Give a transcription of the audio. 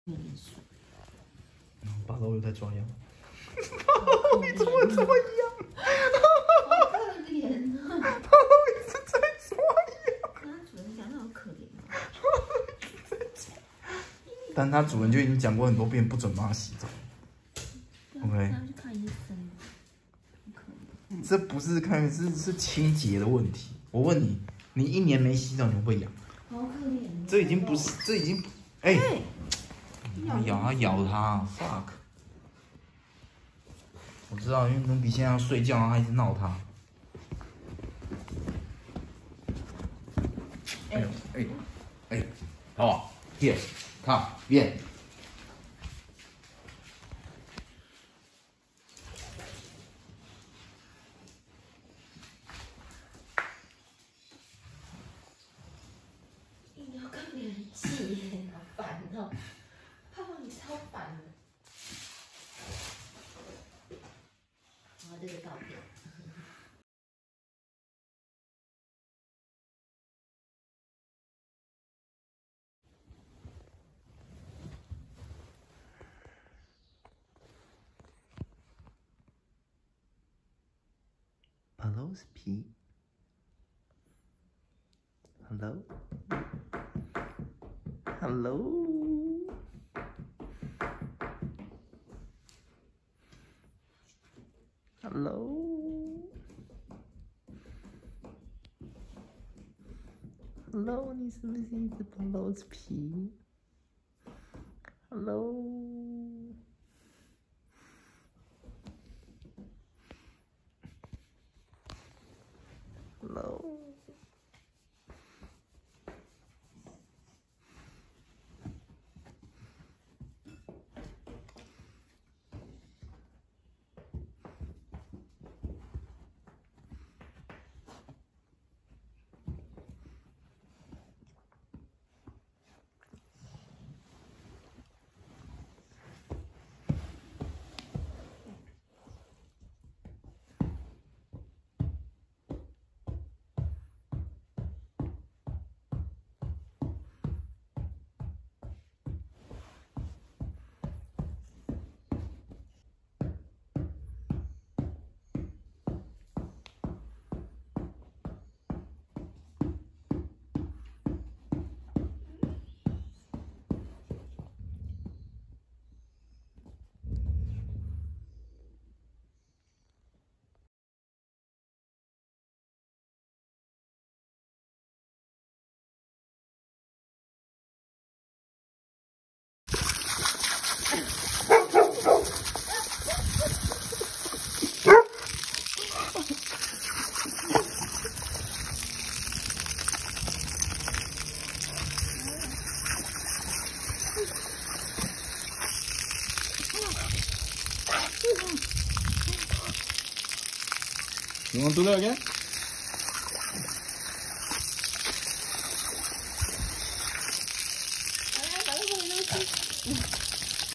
八楼又在抓痒。你怎么这么痒？ 好可怜啊！ 八楼一直在抓痒。 跟他主人讲，那好可怜啊。 但他主人就已经讲过很多遍，不准帮他洗澡。OK。 他去看医生。 这不是看，是清洁的问题。我问你，你1年没洗澡，你会不会痒？ 好可怜。 这已经不是，这已经，哎、欸，咬它 ，fuck！ 我知道，因为努比现在要睡觉，他一直闹他。哎，好 ，here， come， bien。 你要跟别人气耶，好烦哦！泡泡你超烦的。我这个照片。 Hello's P. Hello. Hello. Hello. Hello， 你是不是一只 Hello's P? Hello. Hello. You want to do that again?